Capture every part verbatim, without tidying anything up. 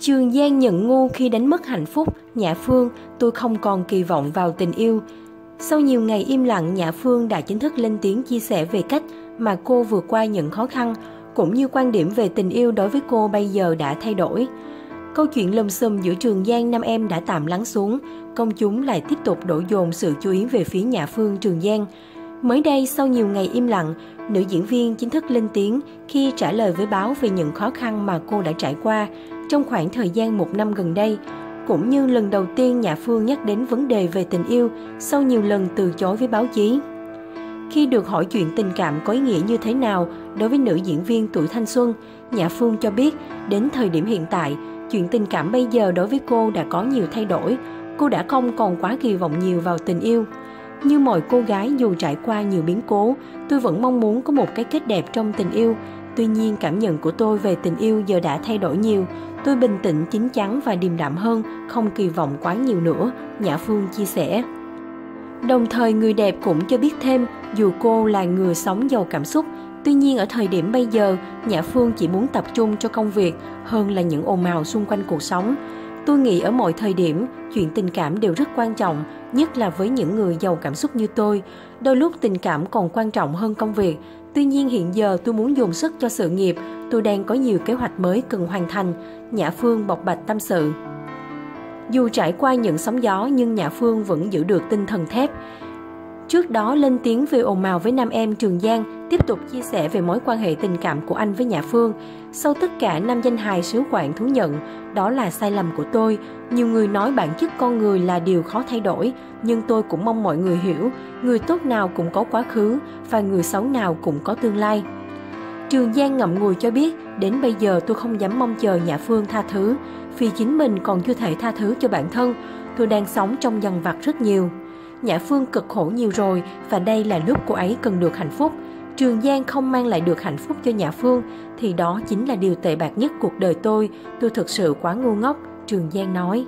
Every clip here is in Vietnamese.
Trường Giang nhận ngu khi đánh mất hạnh phúc. Nhã Phương, tôi không còn kỳ vọng vào tình yêu. Sau nhiều ngày im lặng, Nhã Phương đã chính thức lên tiếng chia sẻ về cách mà cô vượt qua những khó khăn, cũng như quan điểm về tình yêu đối với cô bây giờ đã thay đổi. Câu chuyện lùm xùm giữa Trường Giang nam em đã tạm lắng xuống, công chúng lại tiếp tục đổ dồn sự chú ý về phía Nhã Phương Trường Giang. Mới đây, sau nhiều ngày im lặng, nữ diễn viên chính thức lên tiếng khi trả lời với báo về những khó khăn mà cô đã trải qua trong khoảng thời gian một năm gần đây. Cũng như lần đầu tiên Nhã Phương nhắc đến vấn đề về tình yêu sau nhiều lần từ chối với báo chí. Khi được hỏi chuyện tình cảm có ý nghĩa như thế nào đối với nữ diễn viên tuổi thanh xuân, Nhã Phương cho biết đến thời điểm hiện tại, chuyện tình cảm bây giờ đối với cô đã có nhiều thay đổi. Cô đã không còn quá kỳ vọng nhiều vào tình yêu. Như mọi cô gái dù trải qua nhiều biến cố, tôi vẫn mong muốn có một cái kết đẹp trong tình yêu. Tuy nhiên, cảm nhận của tôi về tình yêu giờ đã thay đổi nhiều. Tôi bình tĩnh, chín chắn và điềm đạm hơn, không kỳ vọng quá nhiều nữa, Nhã Phương chia sẻ. Đồng thời, người đẹp cũng cho biết thêm, dù cô là người sống giàu cảm xúc, tuy nhiên ở thời điểm bây giờ, Nhã Phương chỉ muốn tập trung cho công việc hơn là những ồn ào xung quanh cuộc sống. Tôi nghĩ ở mọi thời điểm, chuyện tình cảm đều rất quan trọng, nhất là với những người giàu cảm xúc như tôi. Đôi lúc tình cảm còn quan trọng hơn công việc. Tuy nhiên hiện giờ tôi muốn dồn sức cho sự nghiệp, tôi đang có nhiều kế hoạch mới cần hoàn thành, Nhã Phương bộc bạch tâm sự. Dù trải qua những sóng gió nhưng Nhã Phương vẫn giữ được tinh thần thép. Trước đó lên tiếng về ồn ào với nam em Trường Giang, tiếp tục chia sẻ về mối quan hệ tình cảm của anh với Nhã Phương. Sau tất cả, nam danh hài xứ Quảng thú nhận, đó là sai lầm của tôi. Nhiều người nói bản chất con người là điều khó thay đổi, nhưng tôi cũng mong mọi người hiểu, người tốt nào cũng có quá khứ và người xấu nào cũng có tương lai. Trường Giang ngậm ngùi cho biết, đến bây giờ tôi không dám mong chờ Nhã Phương tha thứ, vì chính mình còn chưa thể tha thứ cho bản thân. Tôi đang sống trong dằn vặt rất nhiều. Nhã Phương cực khổ nhiều rồi và đây là lúc cô ấy cần được hạnh phúc. Trường Giang không mang lại được hạnh phúc cho Nhã Phương thì đó chính là điều tệ bạc nhất cuộc đời tôi. Tôi thực sự quá ngu ngốc, Trường Giang nói.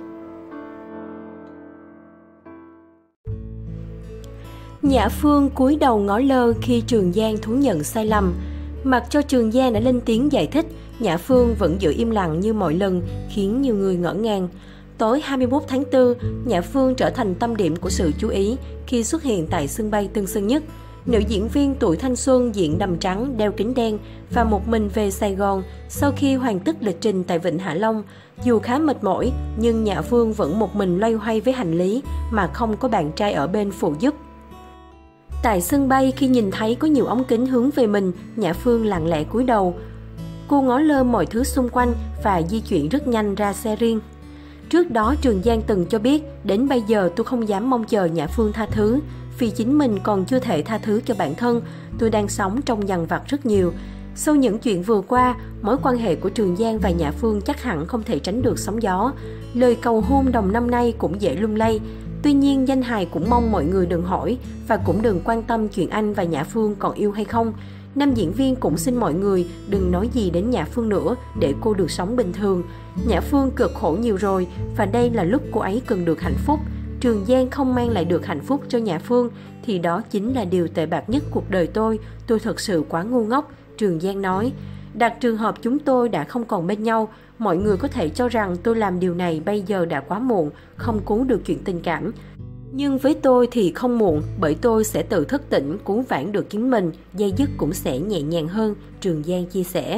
Nhã Phương cúi đầu ngó lơ khi Trường Giang thú nhận sai lầm. Mặc cho Trường Giang đã lên tiếng giải thích, Nhã Phương vẫn giữ im lặng như mọi lần, khiến nhiều người ngỡ ngàng. Tối hai mươi mốt tháng tư, Nhã Phương trở thành tâm điểm của sự chú ý khi xuất hiện tại sân bay Tân Sơn Nhất. Nữ diễn viên tuổi thanh xuân diện đầm trắng, đeo kính đen và một mình về Sài Gòn sau khi hoàn tất lịch trình tại Vịnh Hạ Long. Dù khá mệt mỏi, nhưng Nhã Phương vẫn một mình loay hoay với hành lý mà không có bạn trai ở bên phụ giúp. Tại sân bay, khi nhìn thấy có nhiều ống kính hướng về mình, Nhã Phương lặng lẽ cúi đầu. Cô ngó lơ mọi thứ xung quanh và di chuyển rất nhanh ra xe riêng. Trước đó, Trường Giang từng cho biết, đến bây giờ tôi không dám mong chờ Nhã Phương tha thứ, vì chính mình còn chưa thể tha thứ cho bản thân. Tôi đang sống trong dằn vặt rất nhiều. Sau những chuyện vừa qua, mối quan hệ của Trường Giang và Nhã Phương chắc hẳn không thể tránh được sóng gió. Lời cầu hôn đầu năm nay cũng dễ lung lay. Tuy nhiên, danh hài cũng mong mọi người đừng hỏi và cũng đừng quan tâm chuyện anh và Nhã Phương còn yêu hay không. Nam diễn viên cũng xin mọi người đừng nói gì đến Nhã Phương nữa để cô được sống bình thường. Nhã Phương cực khổ nhiều rồi và đây là lúc cô ấy cần được hạnh phúc. Trường Giang không mang lại được hạnh phúc cho Nhã Phương thì đó chính là điều tệ bạc nhất cuộc đời tôi. Tôi thật sự quá ngu ngốc, Trường Giang nói. Đặt trường hợp chúng tôi đã không còn bên nhau, mọi người có thể cho rằng tôi làm điều này bây giờ đã quá muộn, không cứu được chuyện tình cảm. Nhưng với tôi thì không muộn, bởi tôi sẽ tự thức tỉnh, cứu vãn được chính mình, dây dứt cũng sẽ nhẹ nhàng hơn, Trường Giang chia sẻ.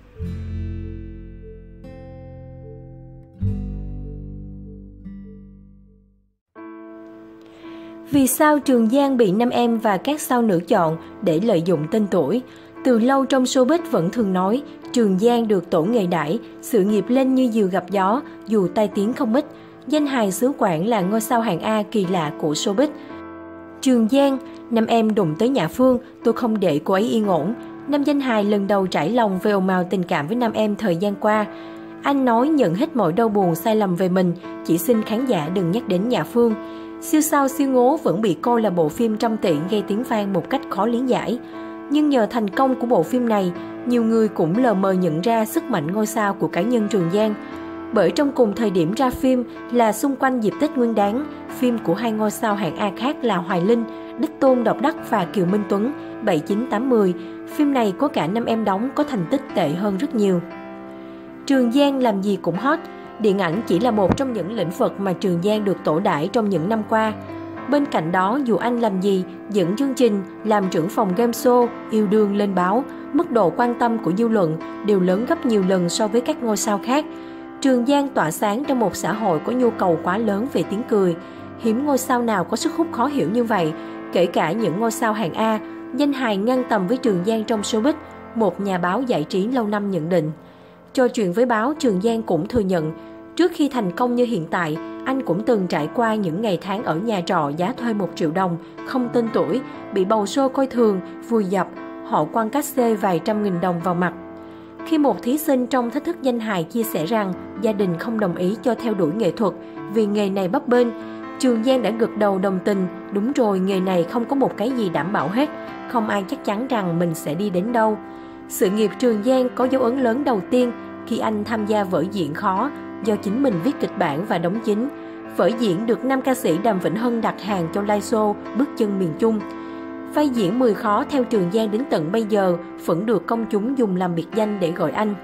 Vì sao Trường Giang bị nam em và các sao nữ chọn để lợi dụng tên tuổi? Từ lâu trong showbiz vẫn thường nói, Trường Giang được tổ nghề đãi, sự nghiệp lên như diều gặp gió, dù tai tiếng không ít. Danh hài xứ Quảng là ngôi sao hạng A kỳ lạ của showbiz. Trường Giang, nam em đụng tới Nhã Phương, tôi không để cô ấy yên ổn. Nam danh hài lần đầu trải lòng về ồn ào tình cảm với nam em thời gian qua. Anh nói nhận hết mọi đau buồn sai lầm về mình, chỉ xin khán giả đừng nhắc đến Nhã Phương. Siêu sao siêu ngố vẫn bị coi là bộ phim trăm tỷ gây tiếng vang một cách khó lý giải. Nhưng nhờ thành công của bộ phim này, nhiều người cũng lờ mờ nhận ra sức mạnh ngôi sao của cá nhân Trường Giang. Bởi trong cùng thời điểm ra phim là xung quanh dịp Tết Nguyên Đán, phim của hai ngôi sao hạng A khác là Hoài Linh, Đích Tôn Độc Đắc và Kiều Minh Tuấn, bảy chín tám mười. Phim này có cả năm em đóng có thành tích tệ hơn rất nhiều. Trường Giang làm gì cũng hot. Điện ảnh chỉ là một trong những lĩnh vực mà Trường Giang được tổ đãi trong những năm qua. Bên cạnh đó, dù anh làm gì, dẫn chương trình, làm trưởng phòng game show, yêu đương lên báo, mức độ quan tâm của dư luận đều lớn gấp nhiều lần so với các ngôi sao khác. Trường Giang tỏa sáng trong một xã hội có nhu cầu quá lớn về tiếng cười. Hiếm ngôi sao nào có sức hút khó hiểu như vậy, kể cả những ngôi sao hạng A, danh hài ngang tầm với Trường Giang trong showbiz, một nhà báo giải trí lâu năm nhận định. Trò chuyện với báo, Trường Giang cũng thừa nhận, trước khi thành công như hiện tại, anh cũng từng trải qua những ngày tháng ở nhà trọ giá thuê một triệu đồng, không tên tuổi, bị bầu show coi thường, vùi dập, họ quăng cát xê vài trăm nghìn đồng vào mặt. Khi một thí sinh trong Thách thức danh hài chia sẻ rằng gia đình không đồng ý cho theo đuổi nghệ thuật vì nghề này bấp bênh, Trường Giang đã gật đầu đồng tình, đúng rồi, nghề này không có một cái gì đảm bảo hết, không ai chắc chắn rằng mình sẽ đi đến đâu. Sự nghiệp Trường Giang có dấu ấn lớn đầu tiên khi anh tham gia vở diễn khó do chính mình viết kịch bản và đóng chính. Vở diễn được nam ca sĩ Đàm Vĩnh Hưng đặt hàng cho live show Bước chân miền Trung. Vai diễn mười khó theo Trường Giang đến tận bây giờ vẫn được công chúng dùng làm biệt danh để gọi anh.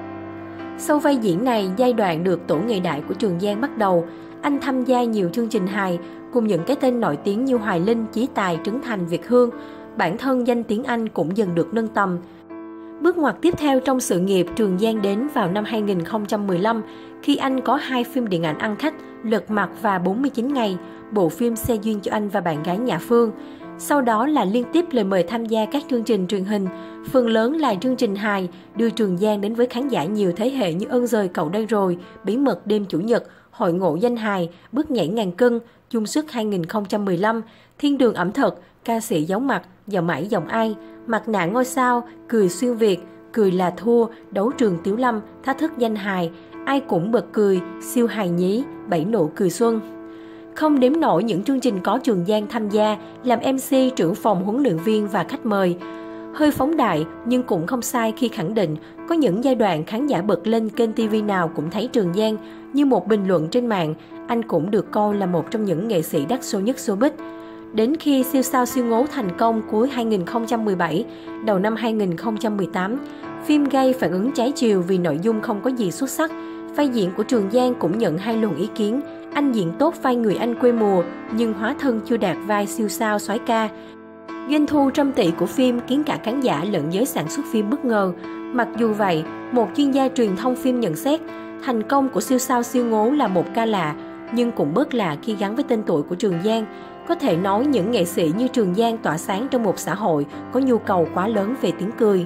Sau vai diễn này, giai đoạn được tổ nghệ đại của Trường Giang bắt đầu. Anh tham gia nhiều chương trình hài cùng những cái tên nổi tiếng như Hoài Linh, Chí Tài, Trấn Thành, Việt Hương. Bản thân danh tiếng anh cũng dần được nâng tầm. Bước ngoặt tiếp theo trong sự nghiệp, Trường Giang đến vào năm hai nghìn không trăm mười lăm khi anh có hai phim điện ảnh ăn khách, Lật Mặt và bốn mươi chín ngày, bộ phim xe duyên cho anh và bạn gái Nhã Phương. Sau đó là liên tiếp lời mời tham gia các chương trình truyền hình, phần lớn là chương trình hài, đưa Trường Giang đến với khán giả nhiều thế hệ như Ơn Rời Cậu Đây Rồi, Bí mật đêm Chủ nhật, Hội ngộ danh hài, Bước nhảy ngàn cân, Chung sức hai nghìn không trăm mười lăm, Thiên đường ẩm thực, Ca sĩ giấu mặt, Giọng mãi giọng ai, Mặt nạ ngôi sao, Cười xuyên Việt, Cười là thua, Đấu trường Tiếu Lâm, Thách thức danh hài, Ai cũng bật cười, Siêu hài nhí, Bảy nụ cười xuân. Không đếm nổi những chương trình có Trường Giang tham gia, làm em xê, trưởng phòng huấn luyện viên và khách mời. Hơi phóng đại nhưng cũng không sai khi khẳng định có những giai đoạn khán giả bật lên kênh ti vi nào cũng thấy Trường Giang. Như một bình luận trên mạng, anh cũng được coi là một trong những nghệ sĩ đắt số nhất showbiz. Đến khi Siêu sao siêu ngố thành công cuối hai nghìn không trăm mười bảy, đầu năm hai nghìn không trăm mười tám, phim gây phản ứng trái chiều vì nội dung không có gì xuất sắc. Vai diễn của Trường Giang cũng nhận hai luồng ý kiến. Anh diễn tốt vai người anh quê mùa, nhưng hóa thân chưa đạt vai siêu sao soái ca. Doanh thu trăm tỷ của phim khiến cả khán giả lẫn giới sản xuất phim bất ngờ. Mặc dù vậy, một chuyên gia truyền thông phim nhận xét, thành công của Siêu sao siêu ngố là một ca lạ, nhưng cũng bớt lạ khi gắn với tên tuổi của Trường Giang. Có thể nói những nghệ sĩ như Trường Giang tỏa sáng trong một xã hội có nhu cầu quá lớn về tiếng cười.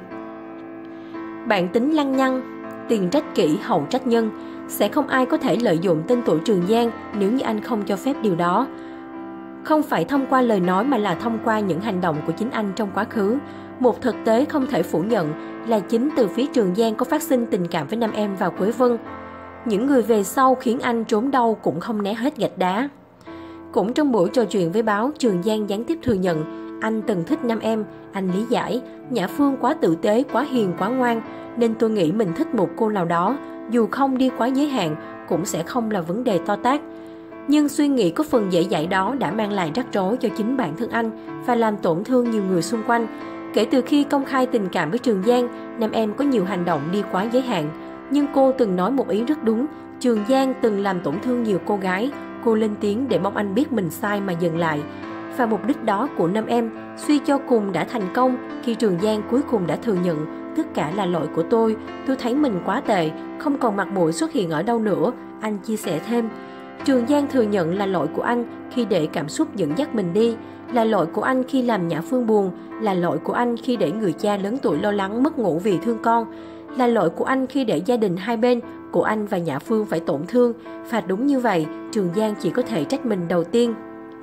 Bản tính lăng nhăng, tiền trách kỷ hậu trách nhân. Sẽ không ai có thể lợi dụng tên tuổi Trường Giang nếu như anh không cho phép điều đó. Không phải thông qua lời nói mà là thông qua những hành động của chính anh trong quá khứ. Một thực tế không thể phủ nhận là chính từ phía Trường Giang có phát sinh tình cảm với nam em và Quế Vân. Những người về sau khiến anh trốn đâu cũng không né hết gạch đá. Cũng trong buổi trò chuyện với báo, Trường Giang gián tiếp thừa nhận anh từng thích nam em, anh lý giải, Nhã Phương quá tử tế, quá hiền, quá ngoan, nên tôi nghĩ mình thích một cô nào đó, dù không đi quá giới hạn, cũng sẽ không là vấn đề to tát. Nhưng suy nghĩ có phần dễ dãi đó đã mang lại rắc rối cho chính bản thân anh và làm tổn thương nhiều người xung quanh. Kể từ khi công khai tình cảm với Trường Giang, nam em có nhiều hành động đi quá giới hạn. Nhưng cô từng nói một ý rất đúng, Trường Giang từng làm tổn thương nhiều cô gái, cô lên tiếng để mong anh biết mình sai mà dừng lại. Và mục đích đó của nam em suy cho cùng đã thành công khi Trường Giang cuối cùng đã thừa nhận tất cả là lỗi của tôi, tôi thấy mình quá tệ, không còn mặt mũi xuất hiện ở đâu nữa, anh chia sẻ thêm. Trường Giang thừa nhận là lỗi của anh khi để cảm xúc dẫn dắt mình đi, là lỗi của anh khi làm Nhã Phương buồn, là lỗi của anh khi để người cha lớn tuổi lo lắng mất ngủ vì thương con, là lỗi của anh khi để gia đình hai bên của anh và Nhã Phương phải tổn thương. Và đúng như vậy, Trường Giang chỉ có thể trách mình đầu tiên.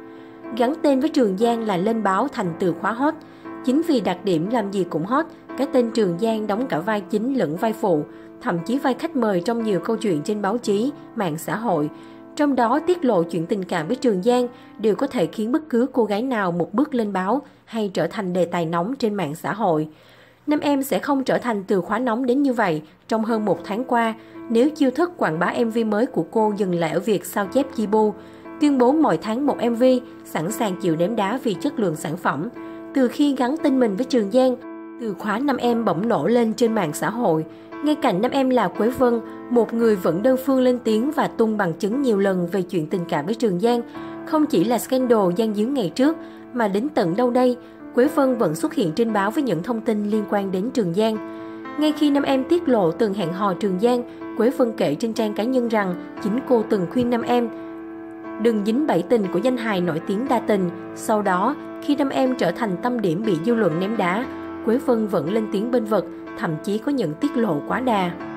Gắn tên với Trường Giang là lên báo thành từ khóa hot. Chính vì đặc điểm làm gì cũng hot, cái tên Trường Giang đóng cả vai chính lẫn vai phụ, thậm chí vai khách mời trong nhiều câu chuyện trên báo chí, mạng xã hội. Trong đó tiết lộ chuyện tình cảm với Trường Giang đều có thể khiến bất cứ cô gái nào một bước lên báo hay trở thành đề tài nóng trên mạng xã hội. Nam em sẽ không trở thành từ khóa nóng đến như vậy trong hơn một tháng qua nếu chiêu thức quảng bá em vê mới của cô dừng lại ở việc sao chép chi bu, tuyên bố mỗi tháng một em vê, sẵn sàng chịu ném đá vì chất lượng sản phẩm. Từ khi gắn tin mình với Trường Giang, từ khóa nam em bỗng nổ lên trên mạng xã hội. Ngay cạnh nam em là Quế Vân, một người vẫn đơn phương lên tiếng và tung bằng chứng nhiều lần về chuyện tình cảm với Trường Giang. Không chỉ là scandal gian díu ngày trước, mà đến tận đâu đây, Quế Vân vẫn xuất hiện trên báo với những thông tin liên quan đến Trường Giang. Ngay khi nam em tiết lộ từng hẹn hò Trường Giang, Quế Vân kể trên trang cá nhân rằng chính cô từng khuyên nam em đừng dính bẫy tình của danh hài nổi tiếng đa tình. Sau đó, khi nam em trở thành tâm điểm bị dư luận ném đá, Quế Vân vẫn lên tiếng bênh vực, thậm chí có những tiết lộ quá đà.